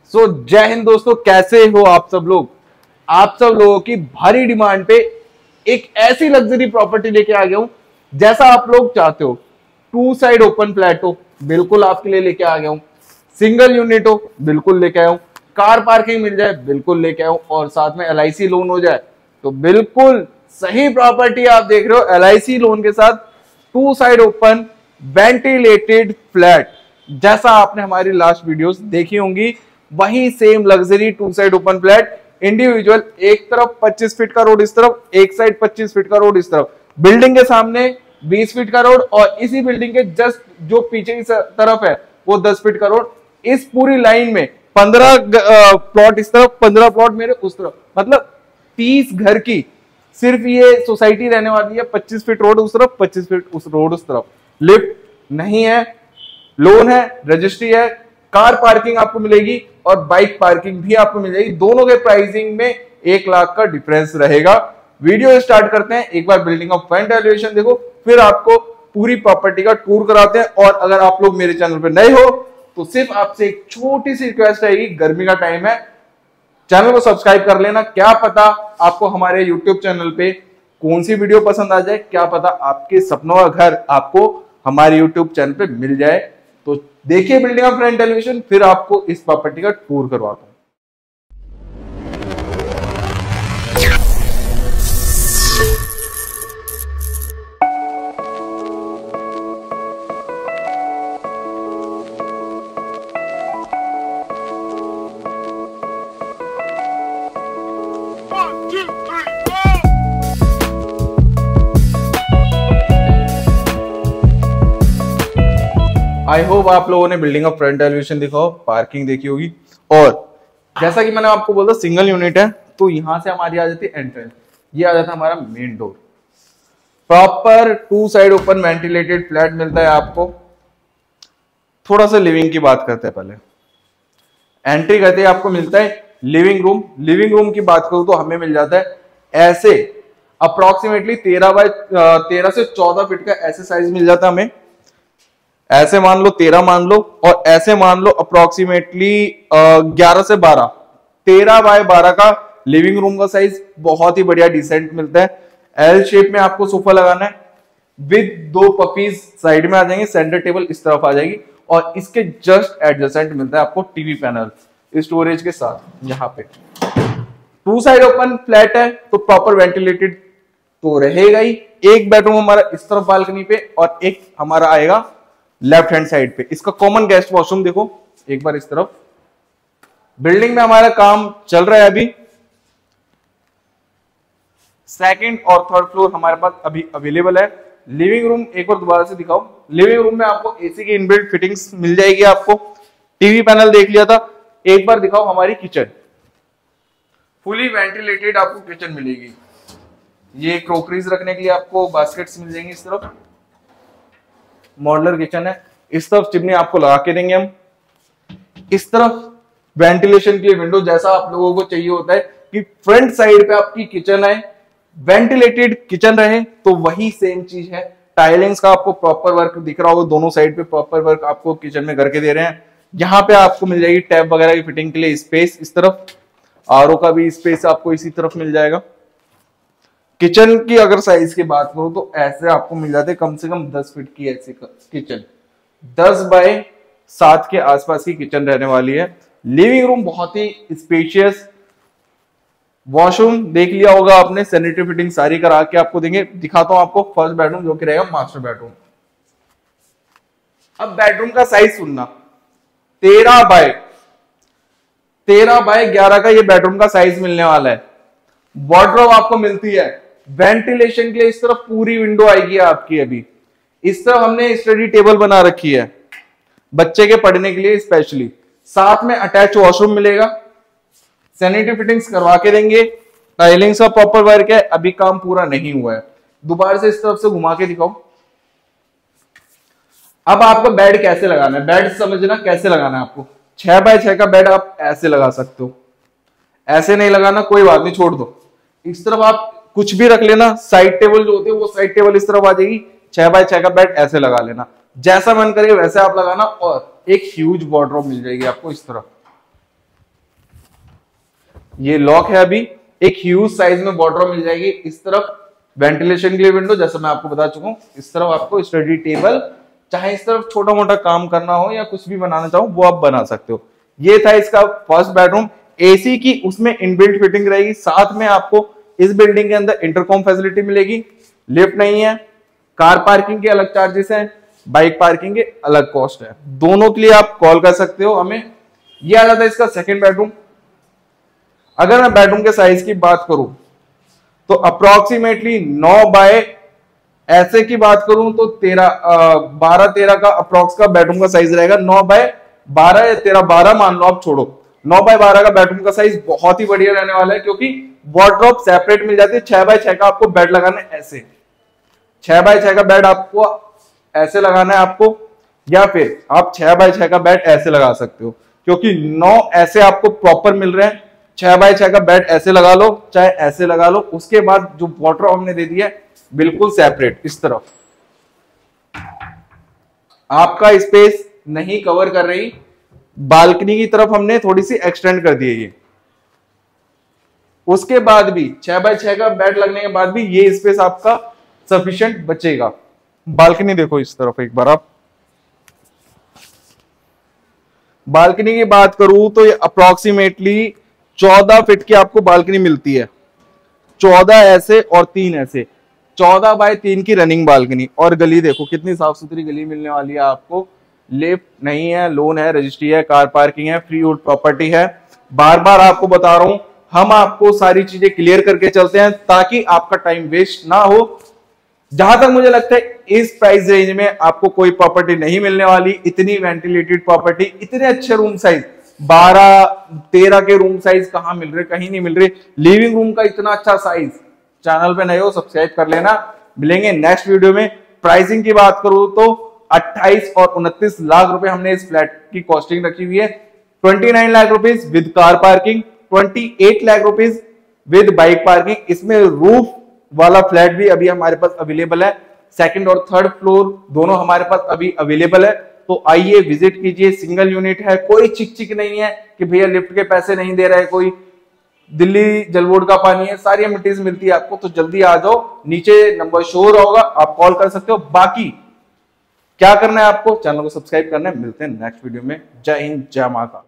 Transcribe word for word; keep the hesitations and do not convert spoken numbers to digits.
सो so, जय हिंद दोस्तों, कैसे हो आप सब लोग। आप सब लोगों की भारी डिमांड पे एक ऐसी लग्जरी प्रॉपर्टी लेके आ गया हूं जैसा आप लोग चाहते हो। टू साइड ओपन फ्लैट हो, बिल्कुल आपके लिए लेके आ गया हूं। सिंगल यूनिट हो, बिल्कुल लेके आया हूं। कार पार्किंग मिल जाए, बिल्कुल लेके आया हूं। और साथ में एल आई सी लोन हो जाए तो बिल्कुल सही प्रॉपर्टी आप देख रहे हो। एल आई सी लोन के साथ two side open ventilated flat, जैसा आपने हमारी लास्ट वीडियोस देखी होंगी वही same luxury two side open flat. Individual, एक तरफ पच्चीस फीट का रोड, इस तरफ एक साइड पच्चीस फीट का रोड, इस तरफ बिल्डिंग के सामने बीस फीट का रोड, और इसी बिल्डिंग के जस्ट जो पीछे की तरफ है वो दस फीट का रोड। इस पूरी लाइन में पंद्रह प्लॉट इस तरफ, पंद्रह प्लॉट मेरे उस तरफ, मतलब तीस घर की सिर्फ ये सोसाइटी रहने वाली है। पच्चीस फीट रोड उस तरफ, पच्चीस फीट उस रोड उस तरफ। लिफ्ट नहीं है, लोन है, रजिस्ट्री है, कार पार्किंग आपको मिलेगी और बाइक पार्किंग भी आपको मिल जाएगी। दोनों के प्राइसिंग में एक लाख का डिफरेंस रहेगा। वीडियो स्टार्ट करते हैं। एक बार बिल्डिंग ऑफ फ्रंट एलिवेशन देखो, फिर आपको पूरी प्रॉपर्टी का टूर कराते हैं। और अगर आप लोग मेरे चैनल पर नए हो तो सिर्फ आपसे एक छोटी सी रिक्वेस्ट रहेगी, गर्मी का टाइम है, चैनल को सब्सक्राइब कर लेना। क्या पता आपको हमारे यूट्यूब चैनल पे कौन सी वीडियो पसंद आ जाए, क्या पता आपके सपनों का घर आपको हमारे यूट्यूब चैनल पे मिल जाए। तो देखिए बिल्डिंग ऑफ फ्रंट एलिवेशन, फिर आपको इस प्रॉपर्टी का टूर करवाता हूं। आई होप आप लोगों ने बिल्डिंग ऑफ फ्रंट एलिवेशन देखा हो, पार्किंग देखी होगी। और जैसा कि मैंने आपको बोला सिंगल यूनिट है, तो यहां से हमारी आ जाती है एंट्रेंस। ये आ जाता है हमारा main door. Proper two side open ventilated flat मिलता है आपको। थोड़ा सा लिविंग की बात करते हैं। पहले एंट्री करते हैं आपको मिलता है लिविंग रूम। लिविंग रूम की बात करूं तो हमें मिल जाता है ऐसे अप्रोक्सीमेटली तेरह बाय तेरह से चौदह फीट का ऐसे साइज मिल जाता है हमें। ऐसे मान लो तेरह मान लो, और ऐसे मान लो अप्रोक्सीमेटली ग्यारह से बारह। तेरह बाय बारह का लिविंग रूम का साइज बहुत ही बढ़िया डिसेंट मिलता है। एल शेप में आपको सोफा लगाना है विद दो पपीज साइड में आ जाएंगे, सेंटर टेबल इस तरफ आ जाएगी, और इसके जस्ट एडजेसेंट मिलता है आपको टीवी पैनल स्टोरेज के साथ। यहाँ पे टू साइड ओपन फ्लैट है तो प्रॉपर वेंटिलेटेड तो रहेगा ही। एक बेडरूम हमारा इस तरफ बालकनी पे, और एक हमारा आएगा लेफ्ट हैंड साइड पे। इसका कॉमन गेस्ट वॉशरूम देखो एक बार इस तरफ। बिल्डिंग में हमारा काम चल रहा है अभी। सेकंड और थर्ड फ्लोर हमारे पास अभी अवेलेबल है। लिविंग रूम एक बार दोबारा से दिखाओ। लिविंग रूम में आपको एसी की इनबिल्ट फिटिंग्स मिल जाएगी। आपको टीवी पैनल देख लिया था, एक बार दिखाओ हमारी किचन। फुली वेंटिलेटेड आपको किचन मिलेगी। ये क्रोकरीज रखने के लिए आपको बास्केट्स मिल जाएंगी इस तरफ। मॉडुलर किचन है। इस तरफ चिमनी आपको लगा के देंगे हम। इस तरफ वेंटिलेशन के लिए विंडो, जैसा आप लोगों को चाहिए होता है कि फ्रंट साइड पे आपकी किचन है, वेंटिलेटेड किचन रहे, तो वही सेम चीज है। टाइलिंग्स का आपको प्रॉपर वर्क दिख रहा होगा, दोनों साइड पे प्रॉपर वर्क आपको किचन में करके दे रहे हैं। यहाँ पे आपको मिल जाएगी टैप वगैरह की फिटिंग के लिए स्पेस। इस तरफ आर ओ का भी स्पेस आपको इसी तरफ मिल जाएगा। किचन की अगर साइज की बात करूं तो ऐसे आपको मिल जाते कम से कम दस फीट की ऐसी किचन, दस बाय सात के आसपास की किचन रहने वाली है। लिविंग रूम बहुत ही स्पेशियस। वॉशरूम देख लिया होगा आपने, सैनिटरी फिटिंग सारी करा के आपको देंगे। दिखाता हूं आपको फर्स्ट बेडरूम जो कि रहेगा मास्टर बेडरूम। अब बेडरूम का साइज सुनना, तेरह बाय तेरह बाय ग्यारह का ये बेडरूम का साइज मिलने वाला है। वार्डरोब आपको मिलती है। वेंटिलेशन के लिए इस तरफ पूरी विंडो आएगी आपकी। अभी इस तरफ हमने स्टडी टेबल बना रखी है बच्चे के पढ़ने के लिए स्पेशली। साथ में अटैच वॉशरूम मिलेगा। सैनिटरी फिटिंग्स करवा के देंगे। टाइलिंग्स का प्रॉपर वर्क है, अभी काम पूरा नहीं हुआ है। दोबारा से इस तरफ से घुमा के दिखाओ। अब आपको बेड कैसे लगाना है, बेड समझना कैसे लगाना है आपको। छह बाय छह का बेड आप ऐसे लगा सकते हो, ऐसे नहीं लगाना कोई बात नहीं, छोड़ दो। इस तरफ आप कुछ भी रख लेना, साइड टेबल जो होते हैं वो साइड टेबल इस तरफ आ जाएगी। छह बाय छह का बेड ऐसे लगा लेना, जैसा मन करे वैसे आप लगाना। और एक ह्यूज वार्डरोब मिल जाएगी आपको इस तरफ। ये लॉक है। अभी एक ह्यूज साइज में वार्डरोब मिल जाएगी। इस तरफ वेंटिलेशन के लिए विंडो, जैसा मैं आपको बता चुका हूँ। इस तरफ आपको स्टडी टेबल, चाहे इस तरफ छोटा मोटा काम करना हो या कुछ भी बनाना चाहो वो आप बना सकते हो। ये था इसका फर्स्ट बेडरूम। एसी की उसमें इनबिल्ट फिटिंग रहेगी। साथ में आपको इस बिल्डिंग के अंदर इंटरकॉम फैसिलिटी मिलेगी। लिफ्ट नहीं है। कार पार्किंग के अलग चार्जेस हैं, बाइक पार्किंग के अलग कॉस्ट है। दोनों के लिए आप कॉल कर सकते हो हमें। यह आ जाता है इसका सेकेंड बेडरूम। अगर मैं बेडरूम के साइज की बात करूं तो अप्रोक्सीमेटली नौ बाय ऐसे की बात करूं तो तेरह बारह तेरह का अप्रोक्स का बेडरूम का साइज रहेगा। नौ बाय बारह या तेरह बारह मान लो आप, छोड़ो। नौ बाय बारह का बेडरूम का साइज बहुत ही बढ़िया रहने वाला है, क्योंकि वार्डरोब सेपरेट मिल जाती है। छह बाय छह का आपको बेड लगाना है ऐसे, छह बाय छह का बेड आपको ऐसे लगाना है आपको, या फिर आप छह बाय छह का बेड ऐसे लगा सकते हो, क्योंकि नौ ऐसे आपको प्रॉपर मिल रहे हैं। छह बाय छह का बेड ऐसे लगा लो, चाहे ऐसे लगा लो। उसके बाद जो वार्डरोब हमने दे दिया है बिल्कुल सेपरेट। इस तरफ आपका स्पेस नहीं कवर कर रही, बालकनी की तरफ हमने थोड़ी सी एक्सटेंड कर दी है ये। उसके बाद भी छह बाय छह का बेड लगने के बाद भी ये स्पेस आपका सफिशिएंट बचेगा। बालकनी देखो इस तरफ एक बार आप। बालकनी की बात करूं तो ये अप्रोक्सीमेटली चौदह फीट की आपको बालकनी मिलती है। चौदह ऐसे और तीन ऐसे, चौदह बाय तीन की रनिंग बालकनी। और गली देखो कितनी साफ सुथरी गली मिलने वाली है आपको। लिफ्ट नहीं है, लोन है, रजिस्ट्री है, कार पार्किंग है, फ्री होल्ड प्रॉपर्टी है। बार बार आपको बता रहा हूं, हम आपको सारी चीजें क्लियर करके चलते हैं ताकि आपका टाइम वेस्ट ना हो। जहां तक मुझे लगता है इस प्राइस रेंज में आपको कोई प्रॉपर्टी नहीं मिलने वाली। इतनी वेंटिलेटेड प्रॉपर्टी, इतने अच्छे रूम साइज, बारह तेरह के रूम साइज कहां मिल रहे, कहीं नहीं मिल रहे। लिविंग रूम का इतना अच्छा साइज। चैनल पे नए हो सब्सक्राइब कर लेना। मिलेंगे नेक्स्ट वीडियो में। प्राइसिंग की बात करूं तो अट्ठाईस और उनतीस लाख रुपए हमने इस फ्लैट की कॉस्टिंग रखी हुई है। उनतीस lakh rupees with car parking, अट्ठाईस lakh rupees with bike parking. इसमें रूफ वाला फ्लैट भी अभी हमारे पास अवेलेबल है। सेकंड और थर्ड फ्लोर दोनों हमारे पास अभी अवेलेबल है। तो आइए विजिट कीजिए। सिंगल यूनिट है, कोई चिक चिक नहीं है कि भैया लिफ्ट के पैसे नहीं दे रहे, कोई दिल्ली जल बोर्ड का पानी है। सारी एमिनिटीज मिलती है आपको। तो जल्दी आ जाओ, नीचे नंबर शो हो रहा होगा, आप कॉल कर सकते हो। बाकी क्या करना है आपको, चैनल को सब्सक्राइब करना है। मिलते हैं नेक्स्ट वीडियो में। जय हिंद, जय महाकाल।